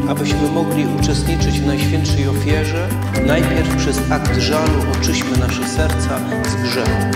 abyśmy mogli uczestniczyć w Najświętszej Ofierze, najpierw przez akt żalu oczyśmy nasze serca z grzechu.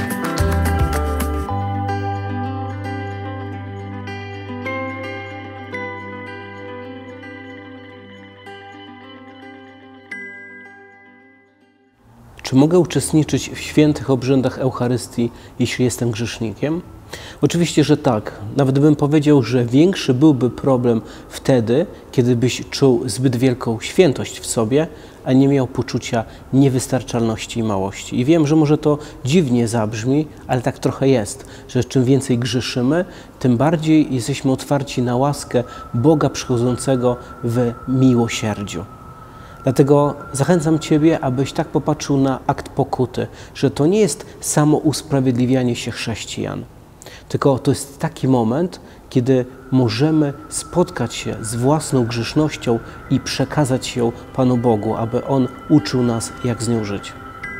Czy mogę uczestniczyć w świętych obrzędach Eucharystii, jeśli jestem grzesznikiem? Oczywiście, że tak. Nawet bym powiedział, że większy byłby problem wtedy, kiedy byś czuł zbyt wielką świętość w sobie, a nie miał poczucia niewystarczalności i małości. I wiem, że może to dziwnie zabrzmi, ale tak trochę jest, że czym więcej grzeszymy, tym bardziej jesteśmy otwarci na łaskę Boga przychodzącego w miłosierdziu. Dlatego zachęcam Ciebie, abyś tak popatrzył na akt pokuty, że to nie jest samo usprawiedliwianie się chrześcijan, tylko to jest taki moment, kiedy możemy spotkać się z własną grzesznością i przekazać ją Panu Bogu, aby On uczył nas, jak z nią żyć.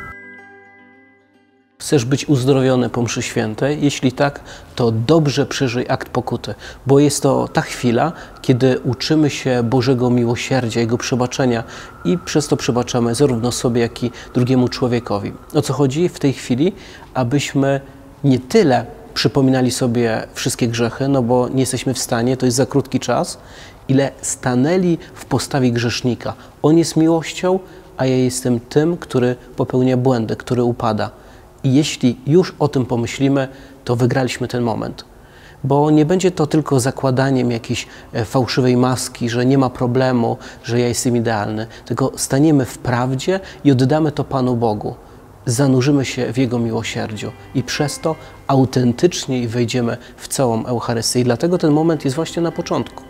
Chcesz być uzdrowiony po mszy świętej? Jeśli tak, to dobrze przeżyj akt pokuty, bo jest to ta chwila, kiedy uczymy się Bożego miłosierdzia, Jego przebaczenia i przez to przebaczamy zarówno sobie, jak i drugiemu człowiekowi. O co chodzi w tej chwili? Abyśmy nie tyle przypominali sobie wszystkie grzechy, no bo nie jesteśmy w stanie, to jest za krótki czas, ile stanęli w postawie grzesznika. On jest miłością, a ja jestem tym, który popełnia błędy, który upada. I jeśli już o tym pomyślimy, to wygraliśmy ten moment. Bo nie będzie to tylko zakładaniem jakiejś fałszywej maski, że nie ma problemu, że ja jestem idealny, tylko staniemy w prawdzie i oddamy to Panu Bogu. Zanurzymy się w Jego miłosierdziu i przez to autentyczniej wejdziemy w całą Eucharystię. I dlatego ten moment jest właśnie na początku.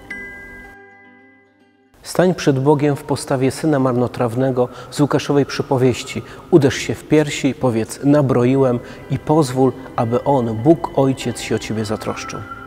Stań przed Bogiem w postawie syna marnotrawnego z Łukaszowej przypowieści. Uderz się w piersi, powiedz: nabroiłem, i pozwól, aby On, Bóg Ojciec, się o Ciebie zatroszczył.